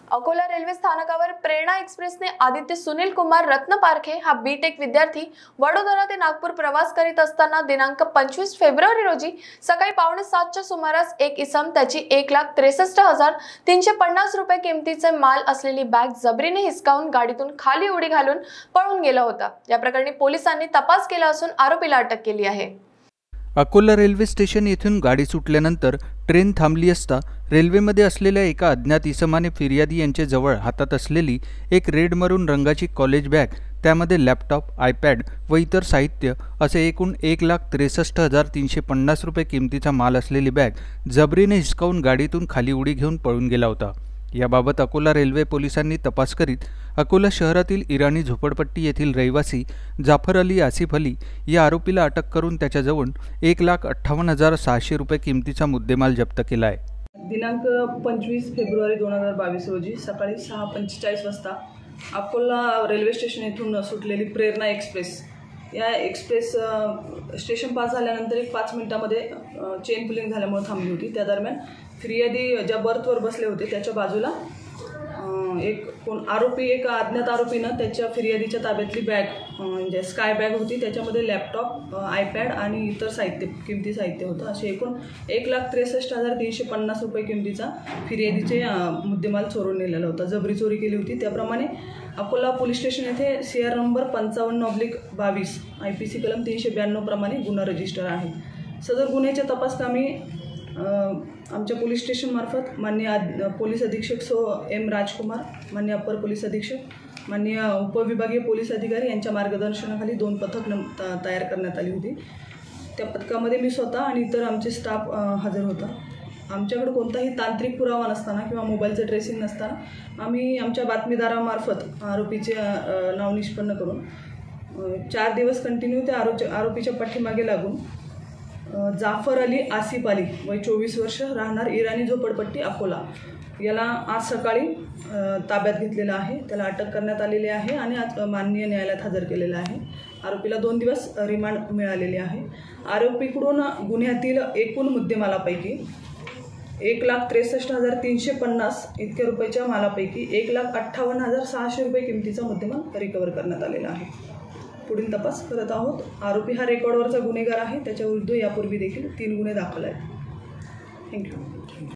Akola railway स्थानकावर प्रेरणा एक्सप्रेसने आदित्य सुनील कुमार रत्नपारखे हा BTech विद्यार्थी वडोदरा ते नागपूर प्रवास करीत असताना दिनांक 25 फेब्रुवारी रोजी सकाळी 6:45च्या सुमारास एक इसम त्याची 1,63,350 रुपये किमतीचे माल असलेली बॅग जबरीने हिसकावून गाडीतून खाली उडी घालून पळून गेला होता। या प्रकरणी पोलिसांनी तपास केला असून आरोपीला अटक केली आहे। अकोला रेल्वे स्टेशन येथून गाडी सुटल्यानंतर ट्रेन थांबली असता रेल्वेमध्ये असलेल्या एका अज्ञात इसमाने फिर्यादी यांच्या जवळ हातात असलेली एक रेड मरून रंगाची कॉलेज बॅग, त्यामध्ये लॅपटॉप, आयपॅड व इतर साहित्य असे एकूण 1,63,350 रुपये किमतीचा माल असलेली बॅग जबरीने हिसकावून गाडीतून खाली उडी घेऊन पळून गेला होता। याबाबत अकोला रेल्वे पोलिसांनी तपास करीत अकोला शहरातील इराणी झोपडपट्टी येथील रहिवासी जाफर अली आसिफ अली या आरोपीला अटक करून त्याच्याजवळ 1,58,600 रुपये किमतीचा मुद्देमाल जप्त केला आहे। दिनांक 25 फेब्रुवारी 2022 रोजी सकाळी 6:45 वाजता अकोला रेल्वे स्टेशन येथून सुटलेली प्रेरणा एक्सप्रेस या एक्सप्रेस स्टेशन पास झाल्यानंतर 5 मिनिटांमध्ये चेन पुलिंग झाल्यामुळे थांबली होती। त्या दरम्यान फिर्यादी ज्या बर्थवर बसले होते त्याच्या बाजूला एक अज्ञात आरोपीनं त्याच्या फिर्यादीच्या ताब्यातली बॅग म्हणजे स्काय बॅग होती, त्याच्यामध्ये लॅपटॉप, आयपॅड आणि इतर किमती साहित्य होतं। असे एकूण 1,63,350 रुपये किमतीचा फिर्यादीचे मुद्देमाल चोरून नेलेला होता, जबरी चोरी केली होती। त्याप्रमाणे अकोला पोलीस स्टेशन येथे CR नंबर 55/22 IPC कलम 392 प्रमाणे गुन्हा रजिस्टर आहे। सदर गुन्ह्याच्या तपासकामी आमच्या पोलीस स्टेशन मार्फत माननीय पोलीस अधीक्षक M राजकुमार, माननीय अपर पोलीस अधीक्षक, माननीय उपविभागीय पोलीस अधिकारी यांच्या मार्गदर्शनाखाली 2 पथक तयार करण्यात आली होती। त्या पथकामध्ये मी स्वतः आणि इतर आमचे स्टाफ हजर होता। आमच्याकडे कोणताही तांत्रिक पुरावा नसताना किंवा मोबाईलचं ट्रेसिंग नसताना आम्ही आमच्या बातमीदारामार्फत आरोपीचे नाव निष्पन्न करून 4 दिवस कंटिन्यू त्या आरोपीच्या पाठीमागे लागून जाफर अली आसिफ अली वय 24 वर्ष, राहणार इराणी झोपडपट्टी अकोला याला आज सकाळी ताब्यात घेतलेला आहे। त्याला अटक करण्यात आलेली आहे आणि आज माननीय न्यायालयात हजर केलेला आहे। आरोपीला 2 दिवस रिमांड मिळालेली आहे। आरोपीकडून गुन्ह्यातील एकूण मुद्देमालापैकी 1,63,350 इतक्या रुपयाच्या मालापैकी 1,58,600 रुपये किमतीचा मुद्देमाल रिकव्हर करण्यात आलेला आहे। पुढील तपास करत आहोत। आरोपी हा रेकॉर्डवरचा गुन्हेगार आहे, त्याच्याविरुद्ध यापूर्वी देखील 3 गुन्हे दाखल आहेत। थँक्यू।